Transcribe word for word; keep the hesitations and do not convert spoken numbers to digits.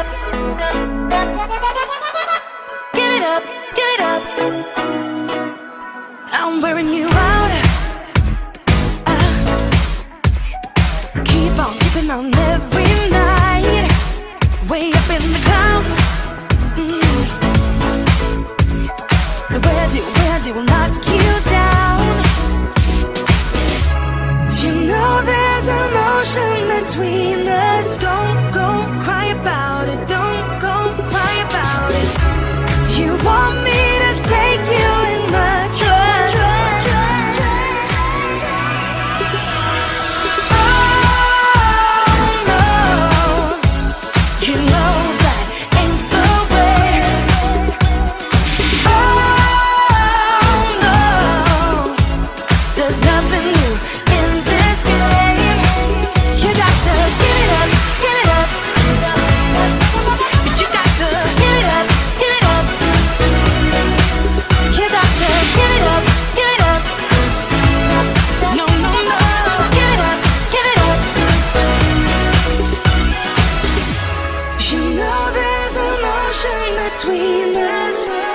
up, give it up, give it up. I'm wearing you out. I keep on keeping on every night, way up in the clouds. Mm. Where do, where do I knock you down? You know there's an ocean between us. Don't go cry about it, don't go cry about it. You want me to take you in my trust. Oh no, you know that ain't the way. Oh no, there's nothing new in this game. You got to give it up, give it up. But you got to give it up, give it up. You got to give it up, give it up. No, no, no, give it up, give it up. You know there's an ocean between us.